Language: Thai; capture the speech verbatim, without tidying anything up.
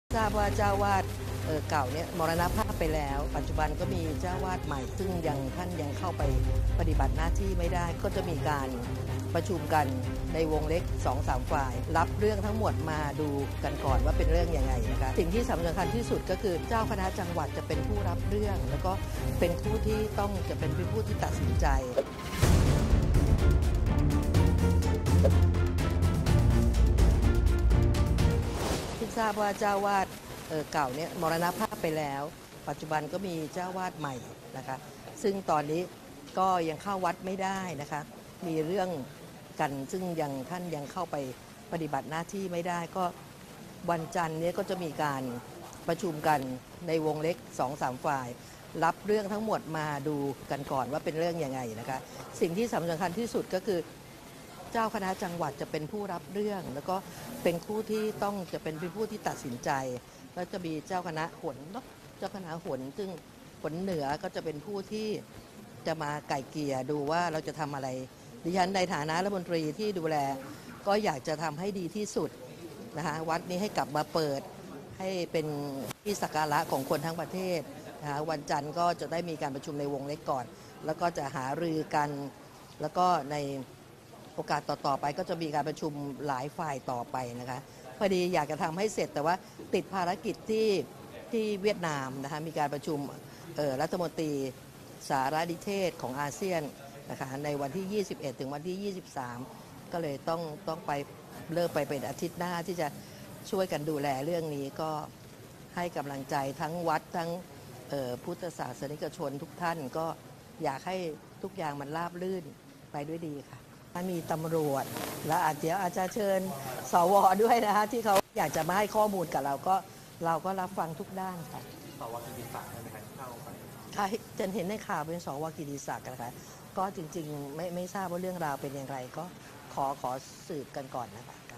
ทราบว่าเจ้าวาดเก่าเนี่ยมรณภาพไปแล้วปัจจุบันก็มีเจ้าวาดใหม่ซึ่งยังท่านยังเข้าไปปฏิบัติหน้าที่ไม่ได้ก็จะมีการประชุมกันในวงเล็ก สองสาม ฝ่ายรับเรื่องทั้งหมดมาดูกันก่อนว่าเป็นเรื่องยังไงนะคะสิ่งที่สำคัญที่สุดก็คือเจ้าคณะจังหวัดจะเป็นผู้รับเรื่องแล้วก็เป็นผู้ที่ต้องจะเป็นผู้ที่ตัดสินใจที่ทราบว่าเจ้าวาดเก่าเนี่ยมรณภาพไปแล้วปัจจุบันก็มีเจ้าวาดใหม่นะคะซึ่งตอนนี้ก็ยังเข้าวัดไม่ได้นะคะมีเรื่องกันซึ่งยังท่านยังเข้าไปปฏิบัติหน้าที่ไม่ได้ก็วันจันทร์นี้ก็จะมีการประชุมกันในวงเล็ก สองสาม ฝ่ายรับเรื่องทั้งหมดมาดูกันก่อนว่าเป็นเรื่องยังไงนะคะสิ่งที่สำคัญที่สุดก็คือเจ้าคณะจังหวัดจะเป็นผู้รับเรื่องแล้วก็เป็นผู้ที่ต้องจะเป็นผู้ที่ตัดสินใจแล้วจะมีเจ้าคณะหนเจ้าคณะหนซึ่งหนเหนือก็จะเป็นผู้ที่จะมาไก่เกลี่ยดูว่าเราจะทำอะไรดิฉันในฐานะรัฐมนตรีที่ดูแลก็อยากจะทำให้ดีที่สุดนะคะวัดนี้ให้กลับมาเปิดให้เป็นที่สักการะของคนทั้งประเทศนะคะวันจันทร์ก็จะได้มีการประชุมในวงเล็กก่อนแล้วก็จะหารือกันแล้วก็ในโอกาสต่อๆไปก็จะมีการประชุมหลายฝ่ายต่อไปนะคะพอดีอยากจะทำให้เสร็จแต่ว่าติดภารกิจที่ที่เวียดนามนะคะมีการประชุมรัฐมนตรีสารนิเทศของอาเซียนนะคะในวันที่ยี่สิบเอ็ดถึงวันที่ยี่สิบสามก็เลยต้องต้องไปเลิกไปเป็นอาทิตย์หน้าที่จะช่วยกันดูแลเรื่องนี้ก็ให้กำลังใจทั้งวัดทั้งพุทธศาสนิกชนทุกท่านก็อยากให้ทุกอย่างมันราบรื่นไปด้วยดีค่ะมีตำรวจและอาจจะอาจจะเชิญสวด้วยนะคะที่เขาอยากจะมาให้ข้อมูลกับเราก็เราก็รับฟังทุกด้านค่ะสวกิติศักดิ์ใช่ไหมครับเข้าไปค่ะจะเห็นในข่าวเป็นสวกิติศักดิ์นะคะก็จริงๆไม่ไม่ทราบว่าเรื่องราวเป็นอย่างไรก็ขอขอสืบกันก่อนนะคะ